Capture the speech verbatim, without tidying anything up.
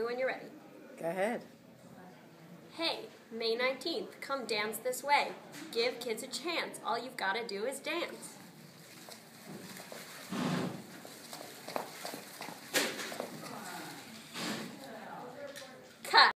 me when you're ready. Go ahead. Hey, May nineteenth, come dance this way. Give kids a chance. All you've got to do is dance.